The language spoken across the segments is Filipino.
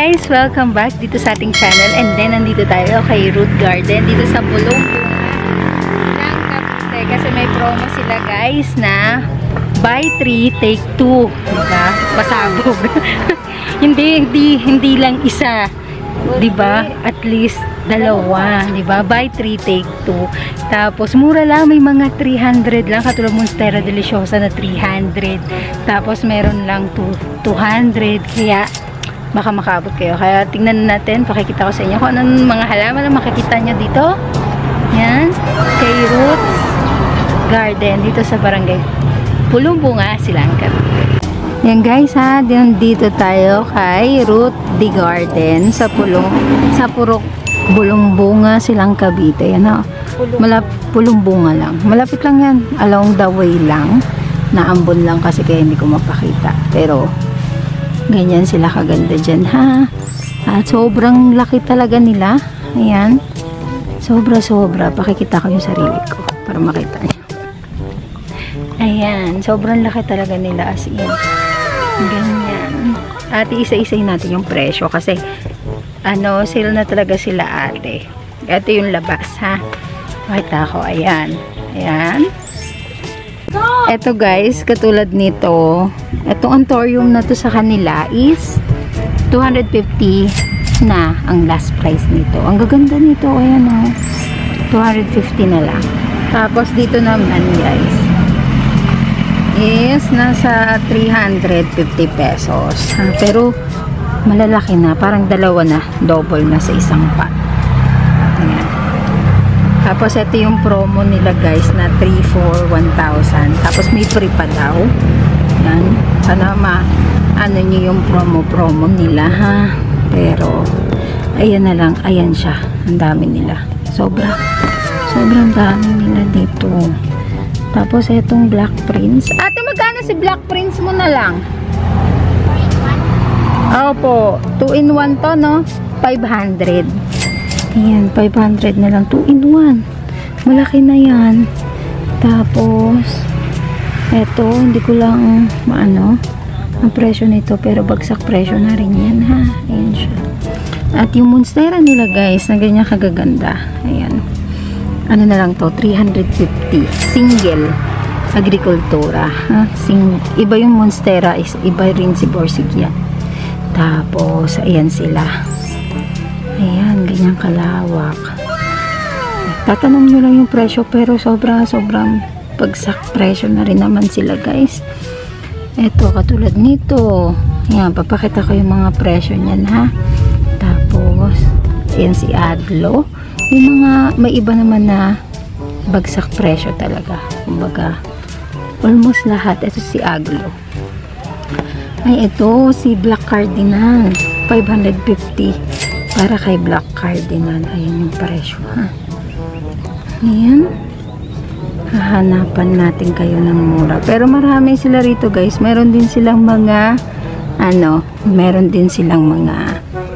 guys! Welcome back dito sa ating channel. And then, nandito tayo kay Root Garden dito sa Pulong ng Cavite. Kasi may promo sila guys na buy 3, take 2. Diba? Pasabog. hindi lang isa. Diba? At least dalawa. Diba? Buy 3, take 2. Tapos, mura lang. May mga 300 lang. Katulad Monstera Deliciosa na 300. Tapos, meron lang 200. Kaya, baka makaabot kayo. Kaya tingnan natin, pakikita ko sa inyo kung anong mga halaman na makikita nyo dito. Yan. Kay Root Garden. Dito sa barangay Pulong Bunga, Silang Cavite. Yan guys ha. Dito tayo kay Root Garden sa Purok Pulong Bunga, Silang Cavite. Yan ha. Pulong Bunga lang. Malapit lang yan. Along the way lang. Naambon lang kasi kaya hindi ko mapakita. Pero ganyan sila kaganda dyan ha. At sobrang laki talaga nila. Ayan. Sobra. Pakikita ko yung sarili ko para makita nyo. Ayan. Sobrang laki talaga nila as in. Ganyan. At isa-isahin natin yung presyo kasi sale na talaga sila ate. Ito yung labas ha. Pakita ko. Ayan. Ayan. Eto guys, katulad nito, etong Anthurium na to sa kanila is 250 na ang last price nito. Ang gaganda nito, ayan o, 250 na lang. Tapos dito naman guys, is nasa 350 pesos. Pero malalaki na, parang dalawa na, double na sa isang pot. Ayan. Tapos, ito yung promo nila guys na 3 for 1,000. Tapos, may free pa daw. Yan. Sana nyo yung promo nila ha. Pero, ayan na lang. Ayan siya. Ang dami nila. Sobrang dami nila dito. Tapos, itong Black Prince. Ate, magkano si Black Prince mo na lang? Opo. 2 in 1 to, no? 500. Ayan, 500 na lang. 2 in 1. Malaki na yan. Tapos, eto, hindi ko lang ang presyo nito. Pero bagsak presyo na rin yan, ha. Ayan siya. At yung Monstera nila, guys, na ganyan kagaganda. Ayan. Ano na lang to? 350. Single. Agrikultura. Ha? Iba yung Monstera. Iba rin si Borsigia. Tapos, ayan sila. Ayan, ganyan kalawak. Tatanong nyo lang yung presyo pero sobrang bagsak presyo na rin naman sila guys. Eto, katulad nito. Ayan, papakita ko yung mga presyo niyan ha. Tapos, ayan si Aglo. Yung mga, may iba naman na bagsak presyo talaga. Kumbaga, almost lahat. Ito si Aglo. Ay, ito, si Black Cardinal. 550. Para kay Black Cardinal. Ayan yung presyo ha. Ayan. Hahanapan natin kayo ng mura. Pero marami sila rito guys. Meron din silang mga meron din silang mga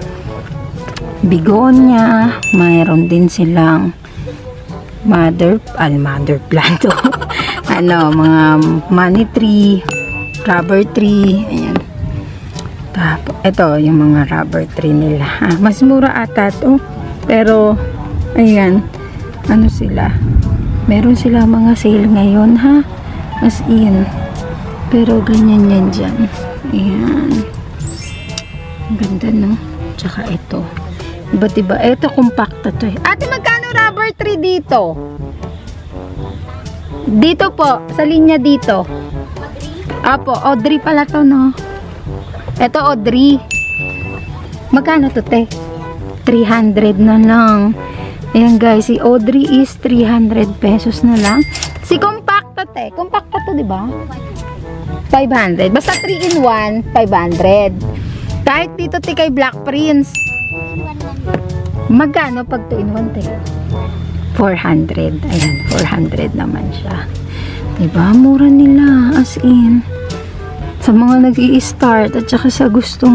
bigonya. Meron din silang mother plant. Mga money tree, rubber tree. Ayan. Tapos, ito, yung mga rubber tree nila. Mas mura ata to. Pero, ayan. Sila? Meron sila mga sale ngayon, ha? As in. Pero, ganyan yan dyan. Ayan. Ganda, no? Tsaka ito. Iba't iba. Ito, compacta to eh. Ate, magkano rubber tree dito? Dito po. Sa linya dito. Apo, Audrey pala to, no? Ito, Audrey. Magkano to, te? 300 na lang. Ayan, guys. Si Audrey is 300 pesos na lang. Si Compacto, te. Compacto to, diba? 500. Basta 3 in 1, 500. Kahit dito, te, kay Black Prince. Magkano pag 2 in 1, te? 400. Ayan, 400 naman siya. Diba? Mura nila. As in. Sa mga nag-i-start at saka sa gustong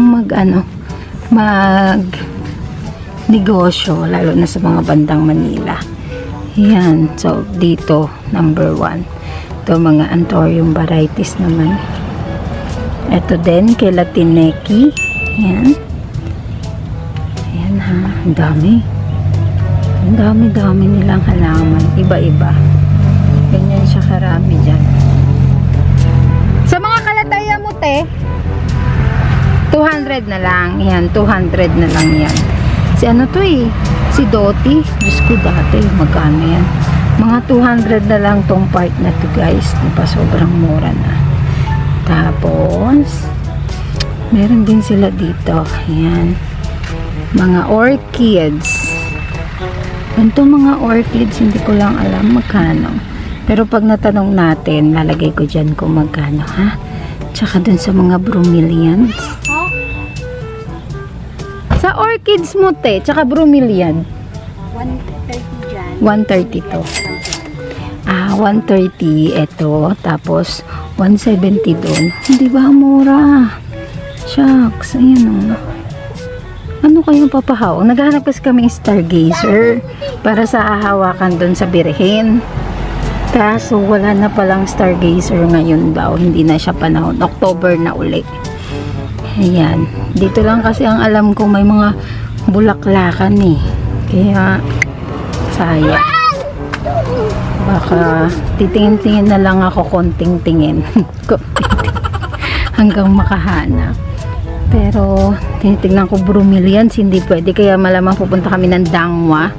negosyo, lalo na sa mga bandang Manila. Yan. So, dito, number 1. Ito, mga Anthurium varieties naman. Ito din, kay Latineki. Yan. Ang dami. Ang dami-dami nilang halaman. Iba-iba. Ganyan siya karami dyan. Sa mga kalataya mo, te, 200 na lang. Yan, 200 na lang yan. Si ano to eh? Si Doti. Diyos ko dati, magkano yan? Mga 200 na lang tong part na to, guys. Diba, sobrang mura na. Tapos, meron din sila dito. Ayan. Mga orchids. Ito mga orchids, hindi ko lang alam magkano. Pero pag natanong natin, lalagay ko dyan kung magkano, ha? Tsaka dun sa mga bromeliads. Sa orchids mo, te, tsaka bromeliad. 130 dyan. 130 to. 130 ito. Tapos, 170 dun. Hindi ba mura? Shucks. Ayan o. Ano kayong papahaw? Naghahanap kasi kami stargazer para sa hahawakan dun sa birhen. Kaso wala na palang stargazer ngayon daw. Hindi na siya panahon. October na uli. Ayan. Dito lang kasi ang alam ko may mga bulaklakan eh. Kaya sayang. Baka titingin-tingin na lang ako konting tingin. Hanggang makahanap. Pero tinitingnan ko bromeliads, hindi pwede. Kaya malamang pupunta kami ng Dangwa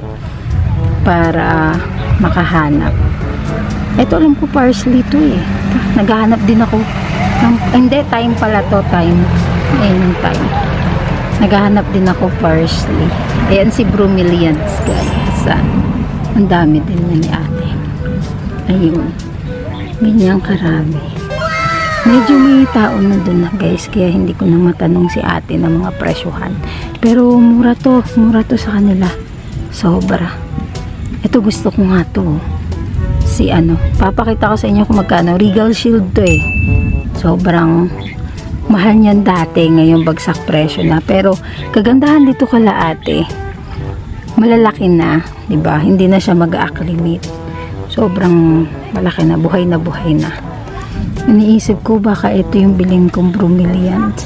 para makahanap. Ito alam ko parsley to eh. Naghahanap din ako ng, hindi, time pala to, time. Ayun time. Naghahanap din ako parsley. Ayan si bromeliads, guys. Ang dami din na ni ate. Ayun. Ganyan karami. Medyo may tao na dun na, guys. Kaya hindi ko na matanong si ate ng mga presyuhan. Pero mura to sa kanila. Sobra. Ito gusto ko nga to. Si ano, papakita ko sa inyo kung magkano. Regal Shield to eh. Sobrang mahal niyan dati, ngayon bagsak presyo na. Pero kagandahan dito kala ate, malalaki na, 'di ba? Hindi na siya mag-acclimate. Sobrang malaki na, buhay na buhay na. Iniisip ko baka ito yung biling kong bromeliads.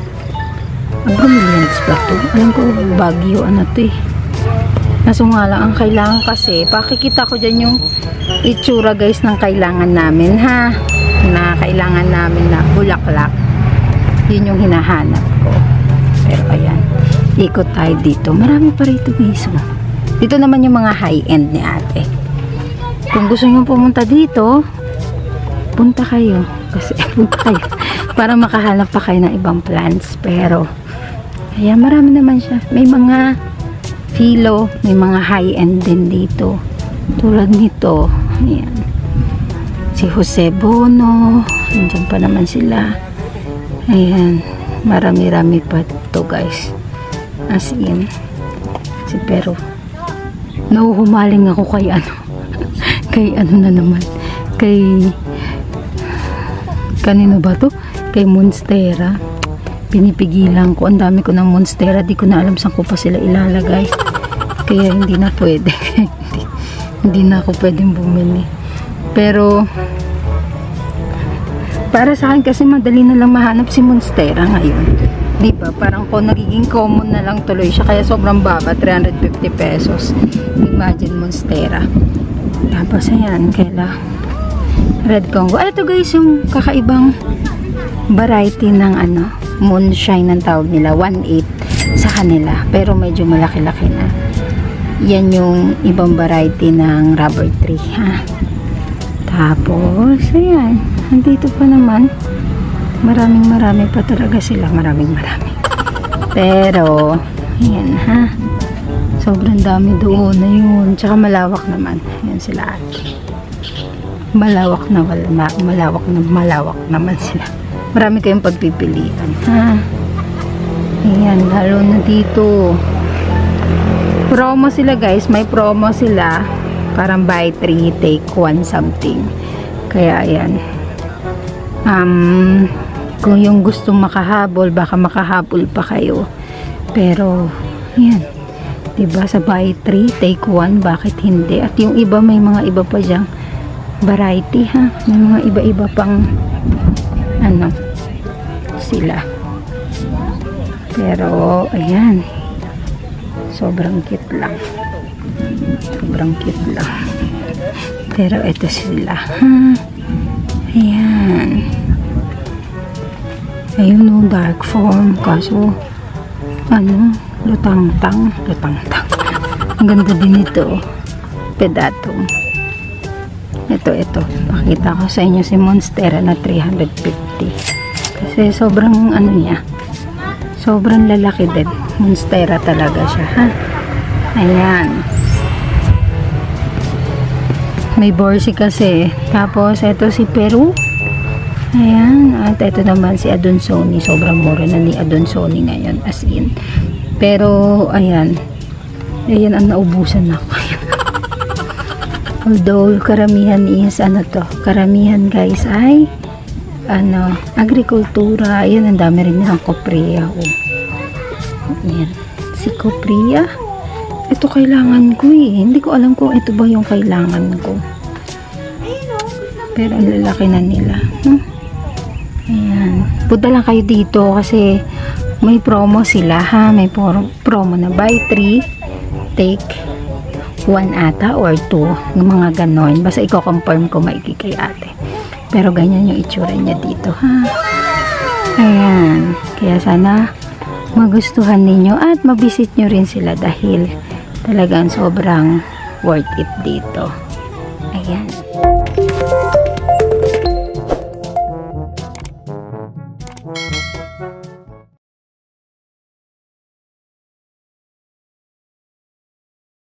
Bromeliads ba to? Alam ko Baguio ano to eh. Naso nga lang, ang kailangan kasi, pakikita ko dyan yung itsura guys ng kailangan namin ha. Na kailangan namin na bulaklak. Yun yung hinahanap ko. Pero ayan, ikot tayo dito. Marami pa rito guys. Dito naman yung mga high-end ni ate. Kung gusto nyo pumunta dito, punta kayo. Kasi punta kayo. Para makahanap pa kayo ng ibang plants. Pero, ayan, marami naman siya. May mga philo, may mga high-end din dito. Tulad nito. Ayan. Si Jose Bono. Nandiyan pa naman sila. Ayan. Marami-rami pa to guys. As in. Pero, nahuhumaling ako kay ano. Kay ano na naman. Kay kanino ba to? Kay Monstera. Pinipigilan ko. Ang dami ko ng Monstera. Di ko na alam saan ko pa sila ilalagay. Kaya hindi na pwede. Hindi na ako pwedeng bumili. Pero para sa akin kasi madali na lang mahanap si Monstera ngayon. Diba? Parang ko nagiging common na lang tuloy siya. Kaya sobrang baba. 350 pesos. Imagine Monstera. Tapos ayan. Kaila Red Congo. Ito guys yung kakaibang variety ng ano, moonshine ang tawag nila. 1/8 sa kanila. Pero medyo malaki-laki na. Yan yung ibang variety ng rubber tree. Ha? Tapos, ayan. Andito pa naman. Marami pa talaga sila. Marami. Pero, ayan ha. Sobrang dami doon na yun. Tsaka malawak naman. Ayan sila ate. Malawak naman sila. Marami kayong pagpipilian. Ha? Ayan, lalo na dito. Promo sila guys. May promo sila. Parang buy 3, take 1 something. Kaya ayan. Kung yung gustong makahabol, baka makahabol pa kayo. Pero, ayan. Diba sa buy 3, take 1, bakit hindi? At yung iba, may mga iba pa dyang variety ha. May mga iba-iba pang ano sila. Pero, ayan. Sobrang cute lang. Sobrang cute lang. Pero ito sila. Ayan. Ayun o, dark form. Kaso, lutang-tang. Lutang-tang. Ang ganda din ito. Pedatum. Ito. Pakita ko sa inyo si Monstera na 350. Kasi sobrang niya. Sobrang lalaki din. Monstera talaga siya, ha? Ayan. May borsi kasi. Tapos, ito si Peru. Ayan. At ito naman si Adansonii. Sobrang mura na ni Adansonii ngayon. As in. Pero, ayan. Ayan ang naubusan ako. Although, karamihan is, karamihan guys ay, agrikultura. Ayan, ang dami rin nilang koprea. Ayan. Si koprea. Ito kailangan ko eh. Hindi ko alam kung ito ba yung kailangan ko. Pero ang lalaki na nila. Ayan. Punta lang kayo dito kasi may promo sila ha. May promo na buy 3, take 1 ata or 2. Yung mga ganon. Basta i-confirm ko maigi kay ate. Pero ganyan yung itsura niya dito ha. Ayan. Kaya sana magustuhan ninyo at mabisit nyo rin sila dahil talagang sobrang worth it dito. Ayan.